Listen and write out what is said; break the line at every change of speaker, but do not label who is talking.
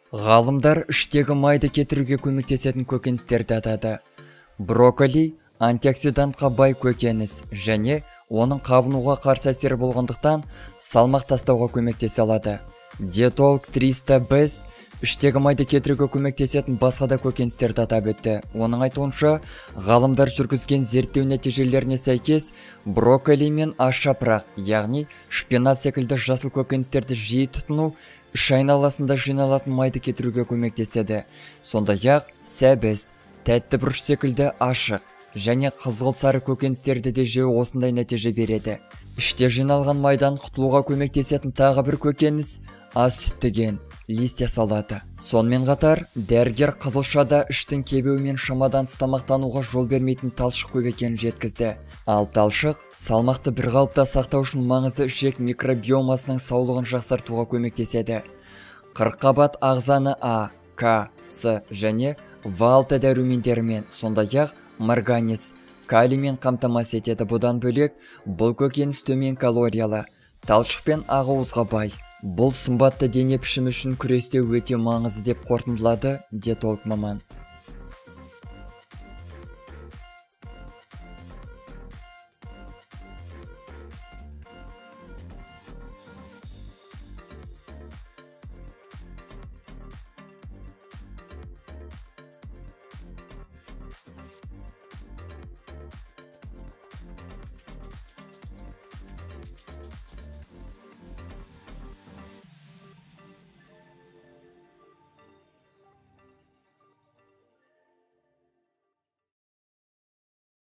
Ғалымдар іштегі майды кетіруге көмектесетін көкөністерді атады. Брокколи антиоксидантқа бай көкөніс және оның қабынуға қарсы әсері болғандықтан салмақ тастауға көмектесе алады. Диетолог Триста Бест іштегі майды кетіруге көмектесетін басқа да көкөністерді атап өтті. Оның айтуынша, ғалымдар жүргізген зерттеу нәтижелеріне сәйкес, брокколи мен аш-жапырақ, яғни шпинат секілді жасыл көкөністерді жиі тұтыну іш айналасында жиналатын майды кетіруге көмектеседі. Сондай-ақ сәбіз, тәтті бұрыш секілді ашық және қызғылт сары көкөністерді де жеу осындай нәтиже береді. Іште жиналған майдан құтылуға көмектесетін тағы бір көкөніс аз сүттіген листья салаты. Сонымен қатар, дәрігер қызылшада іштің кебеуі мен шамадан тыс тамақтануға жол бермейтін талшық көп екенін жеткізді. Ал талшық салмақты бір қалыпта сақтау үшін маңызды ішек микробиомасының саулығын жақсартуға көмектеседі. Қырыққабат ағзаны А, К, С және В6 дәрумендерімен, сондай-ақ марганец, калиймен қамтамасыз етеді. Бұдан бөлек, бұл көкөніс төмен калориялы, талшық пен ақуызға бай. Бұл сымбатты дене пішімі үшін күресте өте маңызды деп қорытындылады диетолог маман.